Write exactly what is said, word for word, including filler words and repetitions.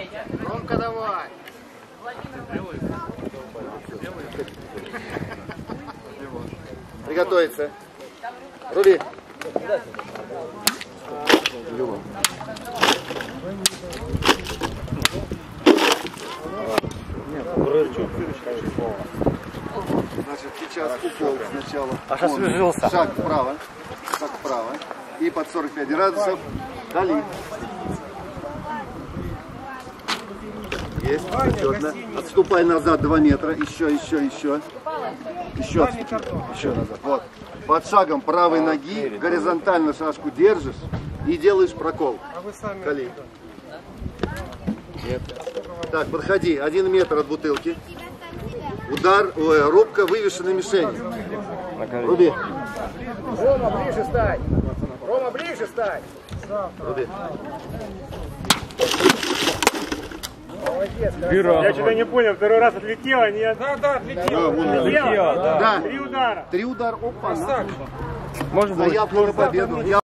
Ромка, давай. Приготовиться. Руби. Значит, сейчас укол сначала. А сейчас выжился. Шаг вправо, шаг вправо. И под сорок пять градусов дали. Есть, четно. Отступай назад два метра. Еще, еще, еще. Еще, отступи. Еще назад. Вот. Под шагом правой ноги горизонтально шашку держишь и делаешь прокол. Кали. Нет. Так, подходи. Один метр от бутылки. Удар, ой, рубка вывешенной мишени. Руби. Рома, ближе стань. Рома, ближе стань. Руби. Молодец. Я что-то не понял, второй раз отлетело, нет? Да, да, отлетело. Да. Три удара. Три удара. Опа. Можно Заявку на победу.